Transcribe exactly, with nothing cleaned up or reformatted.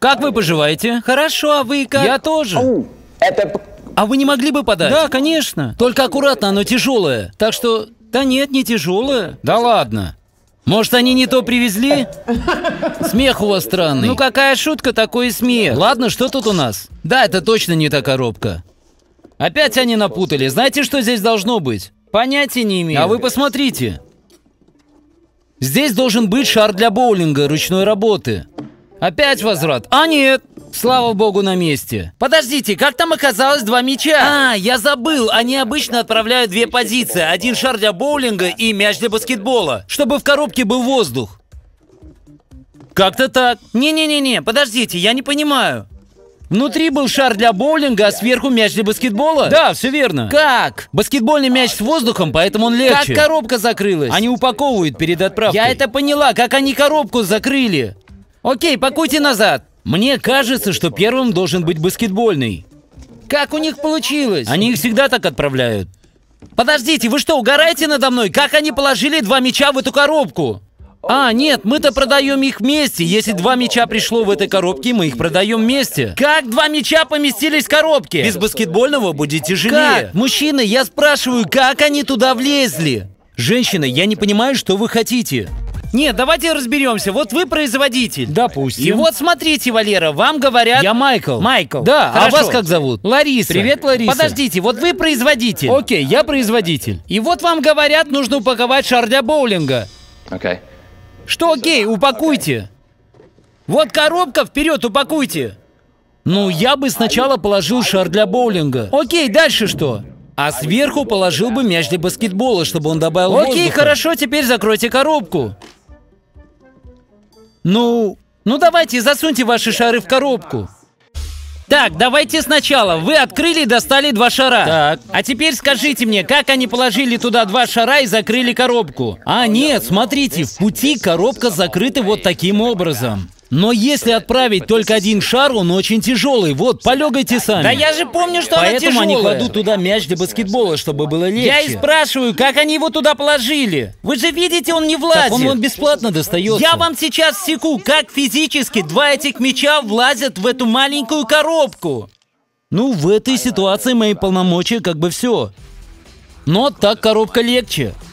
Как вы поживаете? Хорошо, а вы как? Я тоже. Это... А вы не могли бы подать? Да, конечно. Только аккуратно, оно тяжелое. Так что... Да нет, не тяжелое. Да ладно. Может, они не то привезли? Смех у вас странный. Ну какая шутка, такой и смех. Ладно, что тут у нас? Да, это точно не та коробка. Опять они напутали. Знаете, что здесь должно быть? Понятия не имею. А вы посмотрите. Здесь должен быть шар для боулинга ручной работы. Опять возврат. А нет, слава богу, на месте. Подождите, как там оказалось два мяча? А, я забыл, они обычно отправляют две позиции. Один шар для боулинга и мяч для баскетбола, чтобы в коробке был воздух. Как-то так. Не-не-не-не, подождите, я не понимаю. Внутри был шар для боулинга, а сверху мяч для баскетбола? Да, все верно. Как? Баскетбольный мяч с воздухом, поэтому он легче. Как коробка закрылась? Они упаковывают перед отправкой. Я это поняла, как они коробку закрыли. Окей, пакуйте назад. Мне кажется, что первым должен быть баскетбольный. Как у них получилось? Они их всегда так отправляют. Подождите, вы что, угораете надо мной? Как они положили два мяча в эту коробку? А, нет, мы-то продаем их вместе. Если два мяча пришло в этой коробке, мы их продаем вместе. Как два мяча поместились в коробке? Без баскетбольного будет тяжелее. Как? Мужчины, я спрашиваю, как они туда влезли? Женщина, я не понимаю, что вы хотите. Нет, давайте разберемся. Вот вы производитель. Допустим. И вот смотрите, Валера, вам говорят... Я Майкл. Майкл. Да, хорошо. А вас как зовут? Лариса. Привет, Лариса. Подождите, вот вы производитель. Окей, я производитель. И вот вам говорят, нужно упаковать шар для боулинга. Окей. Что окей, упакуйте. Вот коробка, вперед, упакуйте. Ну, я бы сначала положил шар для боулинга. Окей, дальше что? А сверху положил бы мяч для баскетбола, чтобы он добавил воздуха. Окей, хорошо, теперь закройте коробку. Ну, ну давайте, засуньте ваши шары в коробку. Так, давайте сначала. Вы открыли и достали два шара. Так. А теперь скажите мне, как они положили туда два шара и закрыли коробку? А, нет, смотрите, в пути коробка закрыта вот таким образом. Но если отправить только один шар, он очень тяжелый. Вот, полегайте сами. Да я же помню, что она тяжелая. Поэтому они кладут туда мяч для баскетбола, чтобы было легче. Я и спрашиваю, как они его туда положили? Вы же видите, он не влазит. Так он вот бесплатно достается. Я вам сейчас секу, как физически два этих мяча влазят в эту маленькую коробку. Ну, в этой ситуации мои полномочия как бы все. Но так коробка легче.